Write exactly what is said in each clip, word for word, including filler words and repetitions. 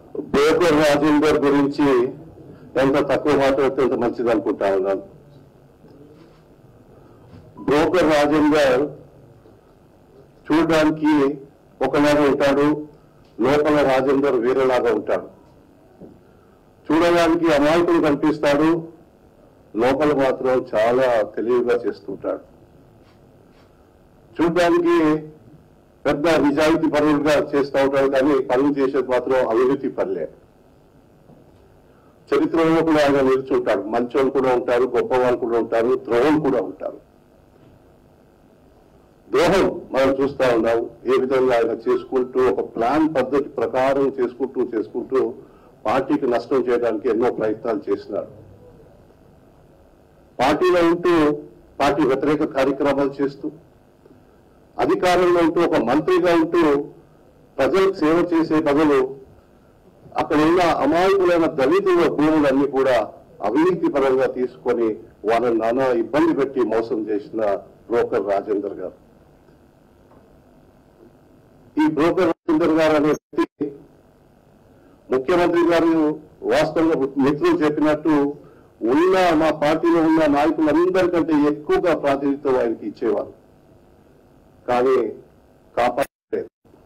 Broker Rajender గురించి ఎంత తక్కువ మాట్లాడితే అంత మంచిది అనుకుంటా ఉన్నాను. బ్రోకర్ రాజేందర్ చూడడానికి ఒకలాగా ఉంటాడు, లోపల రాజేందర్ వేరేలాగా ఉంటాడు. చూడడానికి అమాయకుడు కనిపిస్తాడు, లోపల మాత్రం చాలా తెలివిగా చేస్తుంటాడు. చూడడానికి పెద్ద నిజాయితీ పనులుగా చేస్తూ ఉంటాడు, కానీ పనులు చేసేది మాత్రం అవినీతి పనులే. చరిత్రలో కూడా ఆయన నిలుచుంటాడు. మంచోళ్ళు కూడా ఉంటారు, గొప్పవాళ్ళు కూడా ఉంటారు, ద్రోహులు కూడా ఉంటారు. ద్రోహం మనం చూస్తా ఉన్నాం, ఏ విధంగా ఆయన చేసుకుంటూ ఒక ప్లాన్ పద్ధతి ప్రకారం చేసుకుంటూ చేసుకుంటూ పార్టీకి నష్టం చేయడానికి ఎన్నో ప్రయత్నాలు చేసినాడు. పార్టీలో ఉంటూ పార్టీ వ్యతిరేక కార్యక్రమాలు చేస్తూ, అధికారంలో ఉంటూ ఒక మంత్రిగా ఉంటూ ప్రజలకు సేవ చేసే బదులు అక్కడ ఉన్న అమాయకులైన దళితుల భూములన్నీ కూడా అవినీతి పరంగా తీసుకొని వాళ్ళని నానా ఇబ్బంది పెట్టి మోసం చేసిన బ్రోకర్ రాజేందర్ గారు. ఈ బ్రోకర్ రాజేందర్ గారు అనే వ్యక్తి ముఖ్యమంత్రి గారు వాస్తవంగా మిత్రులు చెప్పినట్టు ఉన్న మా పార్టీలో ఉన్న నాయకులందరికంటే ఎక్కువగా ప్రాతినిధ్యం ఆయనకి ఇచ్చేవారు, కానీ కాపాడలేదు.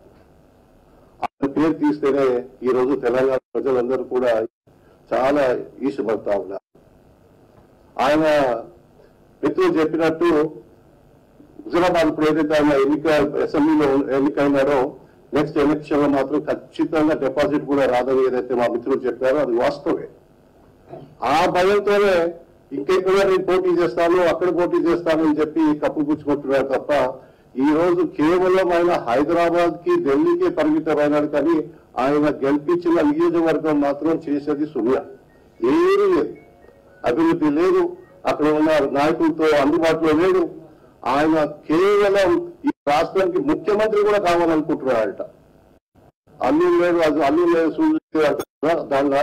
ఆయన పేరు తీస్తేనే ఈ రోజు తెలంగాణ ప్రజలందరూ కూడా చాలా ఈర్ష్యపడతా ఉన్నారు. ఆయన మిత్రులు చెప్పినట్టు హుజరాబాద్ ఇప్పుడు ఏదైతే ఆయన ఎన్నిక అసెంబ్లీలో ఎన్నికైనారో నెక్స్ట్ ఎలక్షన్ లో మాత్రం ఖచ్చితంగా డిపాజిట్ కూడా రాదని ఏదైతే మా మిత్రులు చెప్పారో అది వాస్తవే. ఆ భయంతోనే ఇంకెక్కడ నేను పోటీ చేస్తాను, అక్కడ పోటీ చేస్తాను అని చెప్పి కప్పు పుచ్చుకుంటున్నారు తప్ప ఈ రోజు కేవలం ఆయన హైదరాబాద్ కి ఢిల్లీకి పరిమితమైనాడు, కానీ ఆయన గెలిపించిన నియోజకవర్గం మాత్రం చేసేది శూన్య. ఏమీ లేదు, అభివృద్ధి లేదు, అక్కడ ఉన్న నాయకులతో అందుబాటులో లేదు. ఆయన కేవలం ఈ రాష్ట్రానికి ముఖ్యమంత్రి కూడా కావాలనుకుంటున్నాడట. అల్లు లేదు, అది అల్లు లేదు, సూర్యుడు దాని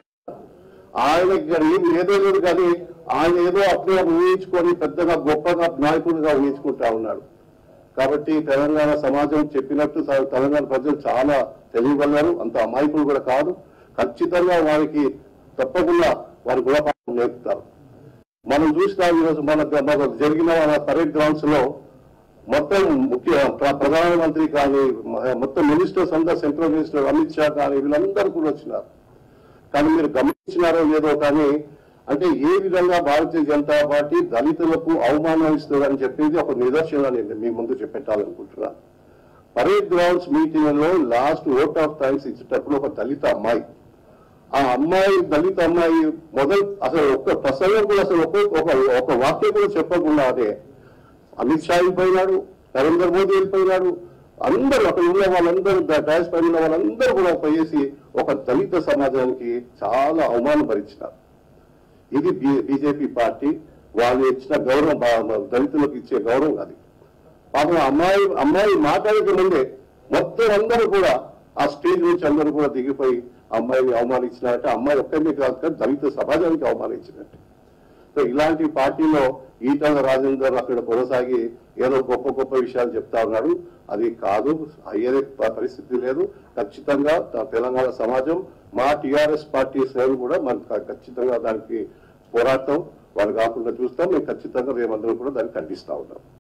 ఆయనకి ఏదో లేదు, కానీ ఆయన ఏదో అప్పుడే ఊహించుకొని పెద్దగా గొప్పగా నాయకుడిగా ఊహించుకుంటా ఉన్నాడు. కాబట్టి తెలంగాణ సమాజం చెప్పినట్టు తెలంగాణ ప్రజలు చాలా తెలియగలరు, అంత అమాయకులు కూడా కాదు. ఖచ్చితంగా వారికి తప్పకుండా వారి గుణపాఠం నేర్పుతారు. మనం చూసినాం ఈరోజు మన మన జరిగిన మన పరేడ్ గ్రౌండ్స్ లో మొత్తం ముఖ్య ప్రధానమంత్రి కానీ మొత్తం మినిస్టర్స్ అందరూ, సెంట్రల్ మినిస్టర్ అమిత్ షా కానీ వీళ్ళందరూ కూడా వచ్చినారు. కానీ మీరు గమనించినారో లేదో కానీ అంటే ఏ విధంగా భారతీయ జనతా పార్టీ దళితులకు అవమానం ఇస్తుందని చెప్పేది ఒక నిదర్శనాన్ని మీ ముందు చెప్పెట్టాలనుకుంటున్నాను. పరేడ్ గ్రౌండ్స్ మీటింగ్ లో లాస్ట్ ఓట్ ఆఫ్ థ్యాంక్స్ ఇచ్చేటప్పుడు ఒక దళిత అమ్మాయి, ఆ అమ్మాయి దళిత అమ్మాయి మొదలు అసలు ఒక్క ప్రసంగం కూడా అసలు ఒక ఒక వాక్యం కూడా చెప్పకుండా అదే అమిత్ షా వెళ్ళిపోయినాడు, నరేంద్ర మోదీ వెళ్ళిపోయినాడు, అందరూ అక్కడ ఉన్న వాళ్ళందరూ డాష్ పైన ఉన్న వాళ్ళందరూ కూడా పోయేసి ఒక దళిత సమాజానికి చాలా అవమానపరిచినారు. ఇది బీజేపీ పార్టీ వాళ్ళు ఇచ్చిన గౌరవం, దళితులకు ఇచ్చే గౌరవం అది. పాపం అమ్మాయి అమ్మాయి మాట్లాడే ముందే మొత్తం అందరూ కూడా ఆ స్టేజ్ నుంచి అందరూ కూడా దిగిపోయి అమ్మాయిని అవమానించినట్టు, అమ్మాయి ఒక్కరిని కాదు దళిత సమాజానికి అవమానించినట్టు. సో ఇలాంటి పార్టీలో ఈటల రాజేందర్ అక్కడ కొనసాగి ఏదో గొప్ప గొప్ప విషయాలు చెప్తా ఉన్నాడు. అది కాదు, అయ్యే పరిస్థితి లేదు. ఖచ్చితంగా తెలంగాణ సమాజం మా టీఆర్ఎస్ పార్టీ శ్రేణులు కూడా మనకు ఖచ్చితంగా దానికి పోరాటం వాళ్ళు కాకుండా చూస్తాం. మేము ఖచ్చితంగా మేమందరం కూడా దాన్ని ఖండిస్తా ఉన్నాం.